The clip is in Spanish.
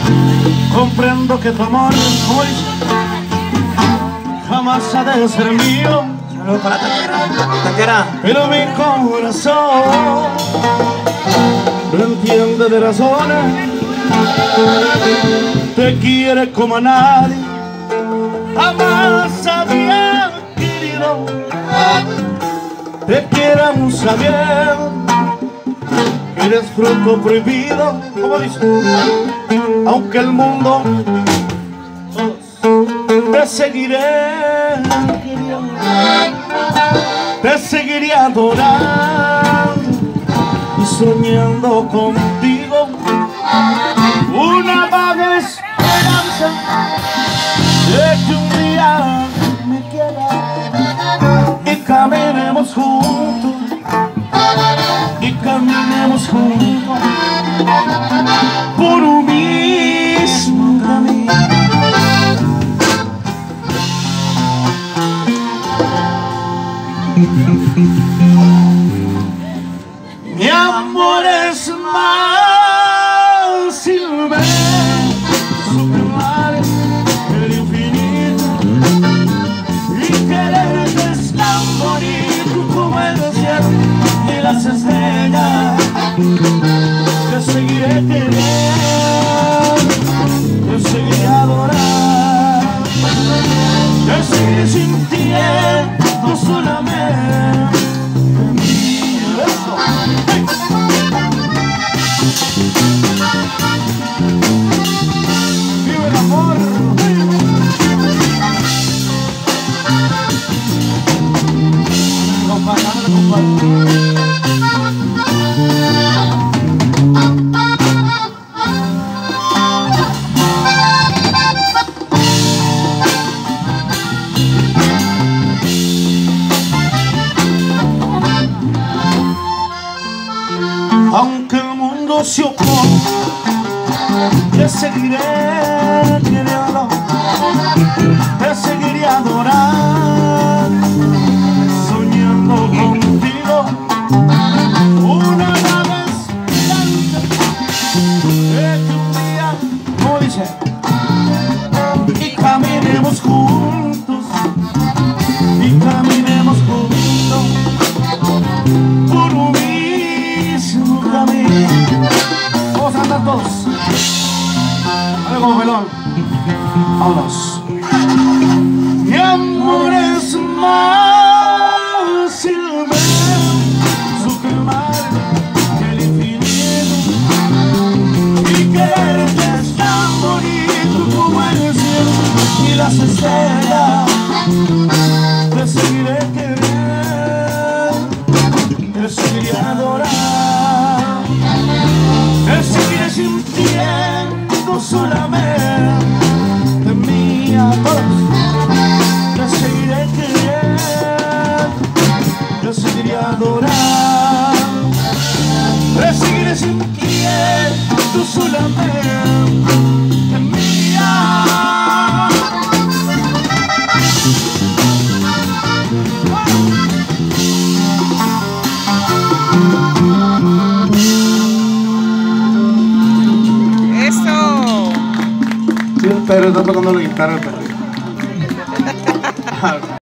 Comprendo que tu amor hoy jamás ha de ser mío. Saludos para Taquera. Pero mi corazón no entiende de razones. Te quiere como a nadie jamás había querido. Te quiere aún sabiendo que eres fruto prohibido. Como dice, aunque el mundo te seguiré queriendo, te seguiré adorando y soñando contigo. Una vaga esperanza de que un día me quieras y caminemos juntos, y caminemos juntos por un mismo camino. Mi amor es más inmenso que el mar, el infinito, y quererte es tan bonito como el desierto y las estrellas. Te seguiré queriendo, te seguiré adorando, te seguiré sintiendo solamente. ¡Viva el amor! Aunque el mundo se opone, te seguiré queriendo, te seguiré adorando, soñando contigo. Una vez de que un día, como dice, y caminemos juntos, y caminemos juntos por un mismo camino. Vamos a andar todos. Dale como pelón. Vámonos. Mi amor es más inmenso que el mar, que el infinito, y quererte es tan bonito como el cielo y las estrellas. Te seguiré queriendo, te seguiré adorando, te seguiré sintiendo solamente mía. Te seguiré queriendo, te seguiré adorando, te seguiré sintiendo solamente mía. Pero está tocando la guitarra, perrito.